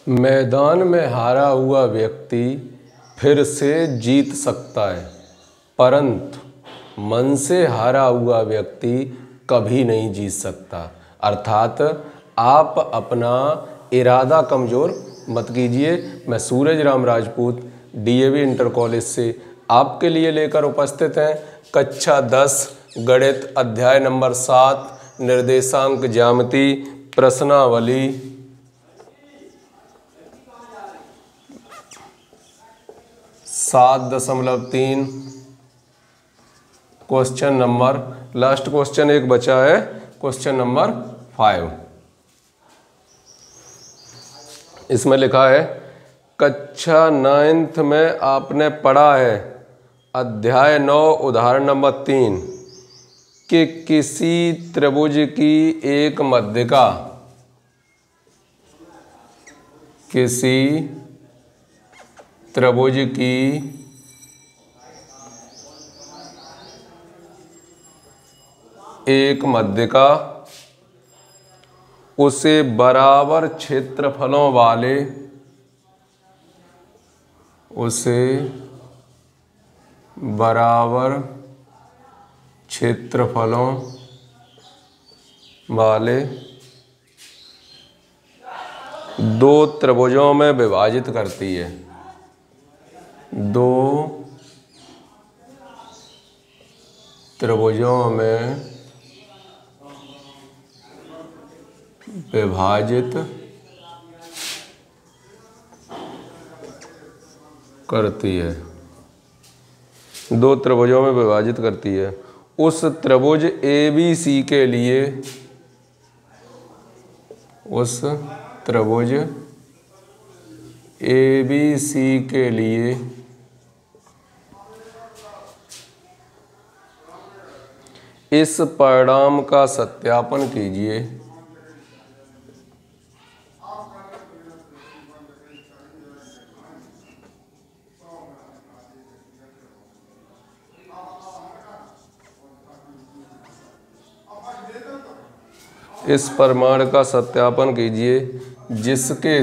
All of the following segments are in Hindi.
मैदान में हारा हुआ व्यक्ति फिर से जीत सकता है, परंतु मन से हारा हुआ व्यक्ति कभी नहीं जीत सकता। अर्थात आप अपना इरादा कमज़ोर मत कीजिए। मैं Suraj Ram Rajput DAV inter college से आपके लिए लेकर उपस्थित हैं कक्षा 10 गणित अध्याय नंबर 7 निर्देशांक ज्यामिति प्रश्नावली 7.3 क्वेश्चन नंबर लास्ट क्वेश्चन एक बचा है, क्वेश्चन नंबर 5। इसमें लिखा है कक्षा 9th में आपने पढ़ा है अध्याय 9 उदाहरण नंबर 3 कि किसी त्रिभुज की एक मध्यिका किसी त्रिभुज की एक मध्यिका उसे बराबर क्षेत्रफलों वाले दो त्रिभुजों में विभाजित करती है। दो त्रिभुजों में विभाजित करती है। दो त्रिभुजों में विभाजित करती है। उस त्रिभुज ABC के लिए इस परिणाम का सत्यापन कीजिए। इस प्रमाण का सत्यापन कीजिए जिसके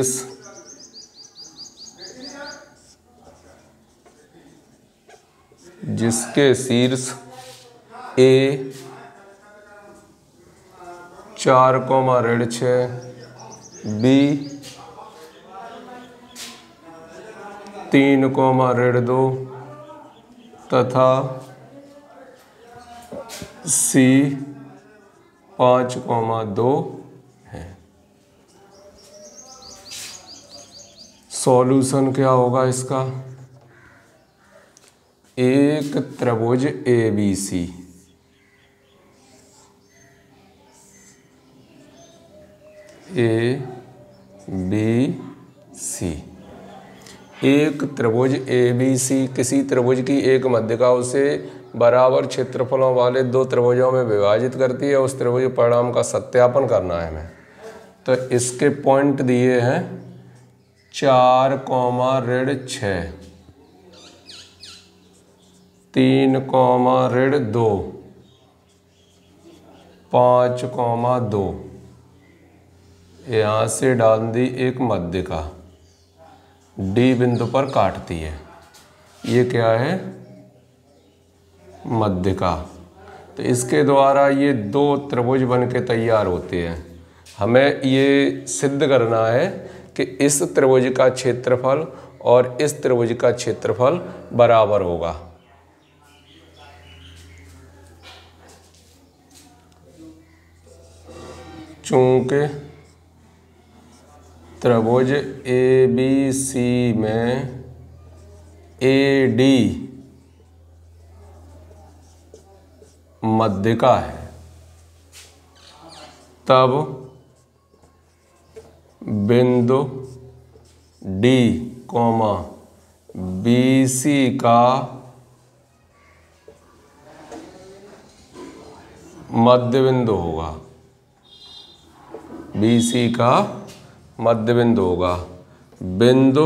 शीर्ष A 4,6 B 3,2 तथा C 5,2 है। सॉल्यूशन क्या होगा इसका? एक त्रिभुज ABC एक त्रिभुज ABC किसी त्रिभुज की एक मध्यिका उसे बराबर क्षेत्रफलों वाले दो त्रिभुजों में विभाजित करती है। उस त्रिभुज परिणाम का सत्यापन करना है हमें। तो इसके पॉइंट दिए हैं 4,6 3,2 5,2 यहाँ से डाल दी एक मध्यिका D बिंदु पर काटती है। ये क्या है? मध्यिका। तो इसके द्वारा ये दो त्रिभुज बन के तैयार होते हैं। हमें ये सिद्ध करना है कि इस त्रिभुज का क्षेत्रफल और इस त्रिभुज का क्षेत्रफल बराबर होगा। चूंकि त्रिभुज ABC में AD मध्यिका है, तब बिंदु D, BC का मध्य बिंदु होगा। BC का मध्य बिंदु होगा। बिंदु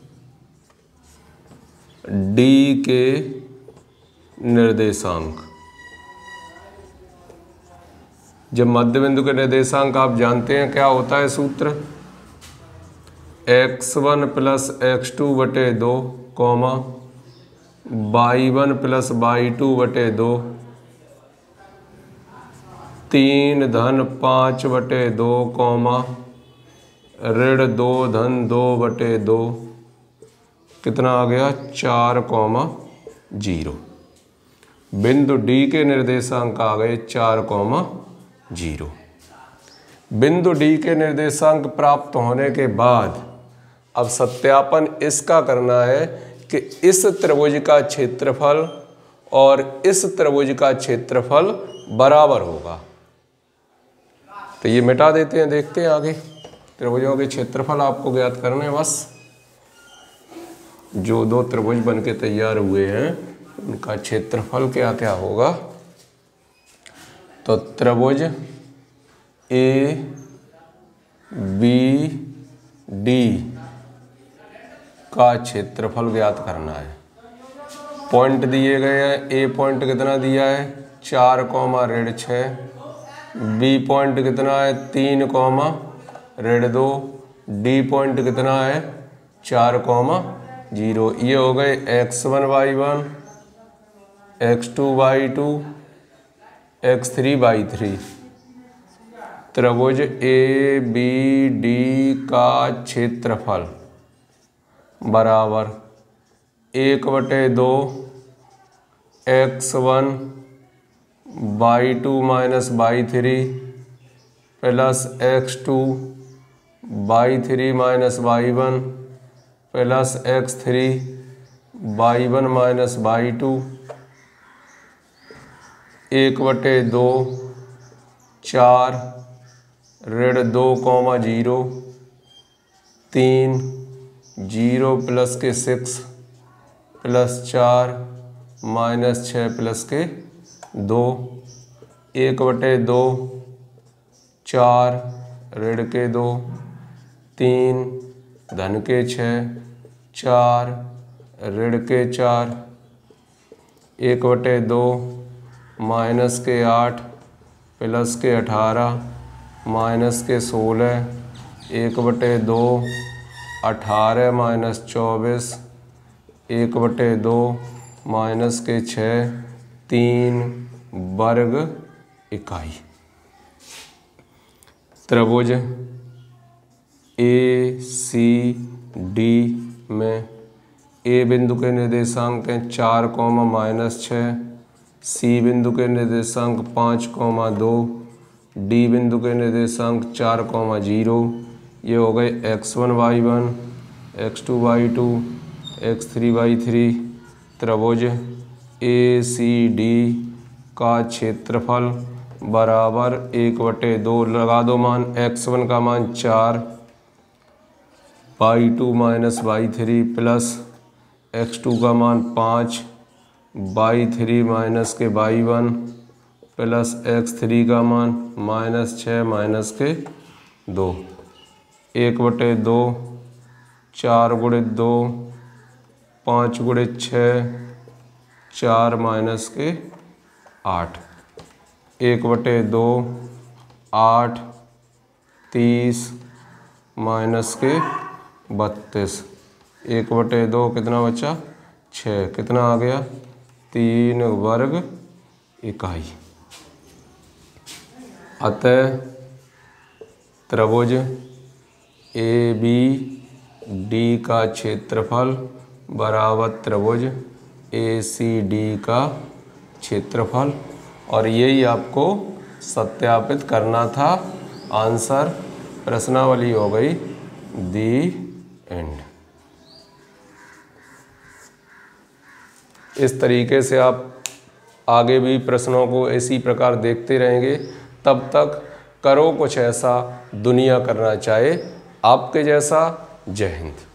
D के निर्देशांक, जब मध्य बिंदु के निर्देशांक आप जानते हैं क्या होता है सूत्र, x1 प्लस x2 बटे 2 कॉमा y1 प्लस y2 बटे 2 3 धन 5 बटे 2 कॉमा ऋण 2 धन 2 बटे 2 कितना आ गया 4, 0। बिंदु D के निर्देशांक आ गए 4, 0। बिंदु D के निर्देशांक प्राप्त होने के बाद अब सत्यापन इसका करना है कि इस त्रिभुज का क्षेत्रफल और इस त्रिभुज का क्षेत्रफल बराबर होगा। तो ये मिटा देते हैं, देखते हैं आगे। त्रिभुजों के क्षेत्रफल आपको ज्ञात करने हैं बस। जो दो त्रिभुज बन के तैयार हुए हैं उनका क्षेत्रफल क्या क्या होगा। तो त्रिभुज ए बी डी का क्षेत्रफल ज्ञात करना है। पॉइंट दिए गए हैं। ए पॉइंट कितना दिया है 4, ऋण 6। बी पॉइंट कितना है 3, ऋण 2। डी पॉइंट कितना है 4, 0। ये हो गए x1 y1, x2 y2, x3 y3। त्रिभुज ए बी डी का क्षेत्रफल बराबर 1/2 x1 y2 minus y3 plus x2 y3 minus y1 plus x3 y1 minus y2। 1/2 4 ऋण 2, 0 3 0 प्लस के 6 प्लस 4 माइनस 6 प्लस के 2। 1/2 4 ऋण के 2 3 धन के 6 4 ऋण के 4। 1/2 माइनस के 8 प्लस के 18 माइनस के 16। 1/2 18 माइनस 24। 1/2 माइनस के 6 3 वर्ग इकाई। त्रिभुज ए सी डी में ए बिंदु के निर्देशांक हैं 4, -6। सी बिंदु के निर्देशांक 5, 2। डी बिंदु के निर्देशांक 4, 0। ये हो गए x1 y1, x2 y2, x3 y3। त्रिभुज ए सी डी का क्षेत्रफल बराबर 1/2 लगा दो मान। x1 का मान 4, y2 minus y3 plus x2 का मान 5, y3 माइनस के y1 प्लस x3 का मान -6 माइनस के 2। 1/2 4 × 2 5 × 6 4 माइनस के 8। 1/2 8 30 माइनस के 32। 1/2 कितना बचा 6, कितना आ गया 3 वर्ग इकाई। अतः त्रिभुज ए बी डी का क्षेत्रफल बराबर त्रिभुज ए सी डी का क्षेत्रफल। और यही आपको सत्यापित करना था। आंसर प्रश्नावली हो गई दी एंड। इस तरीके से आप आगे भी प्रश्नों को इसी प्रकार देखते रहेंगे। तब तक करो कुछ ऐसा दुनिया करना चाहे आपके जैसा। जय हिंद।